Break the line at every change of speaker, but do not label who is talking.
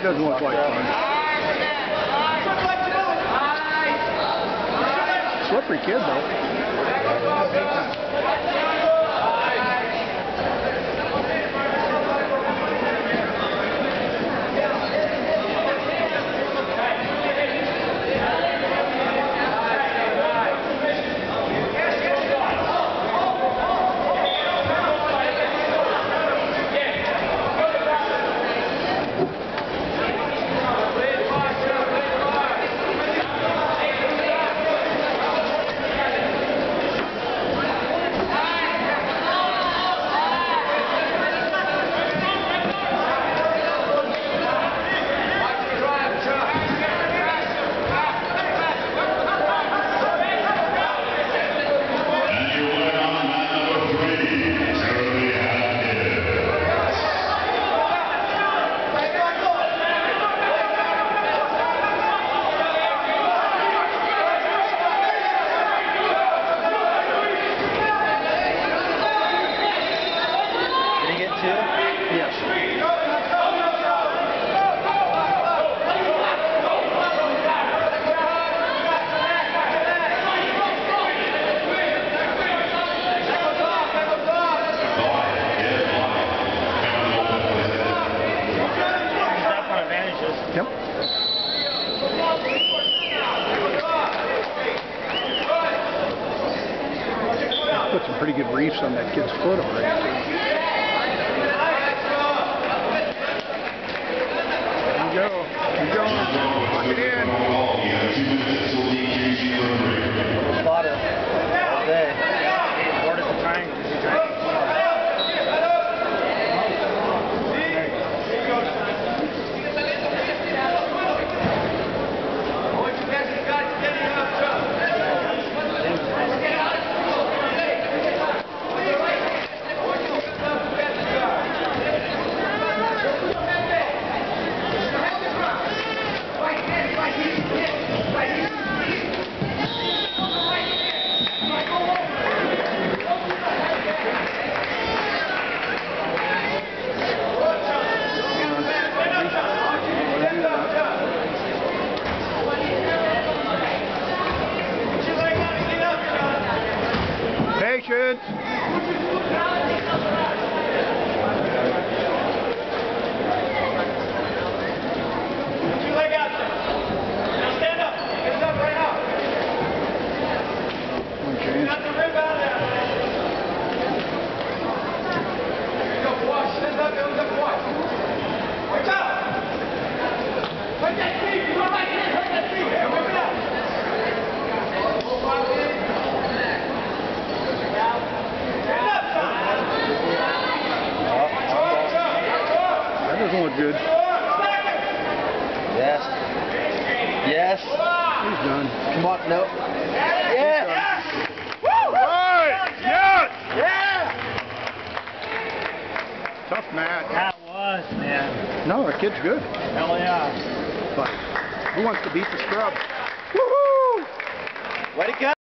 doesn't look like fun. Slippery kid, though. Yep. Put some pretty good reefs on that kid's foot already, too. There you go. Keep going. Lock it in.
Spot it. All day. Board at the triangle.
Patience. Doesn't look good.
Yes. Yes.
He's done.
Come on, no. Yes.
Yes. Woo! Right. Yes.
Yeah.
Tough match.
That was, man.
No, the kid's good.
Hell yeah.
But who wants to beat the scrub? Woohoo!
Way to go.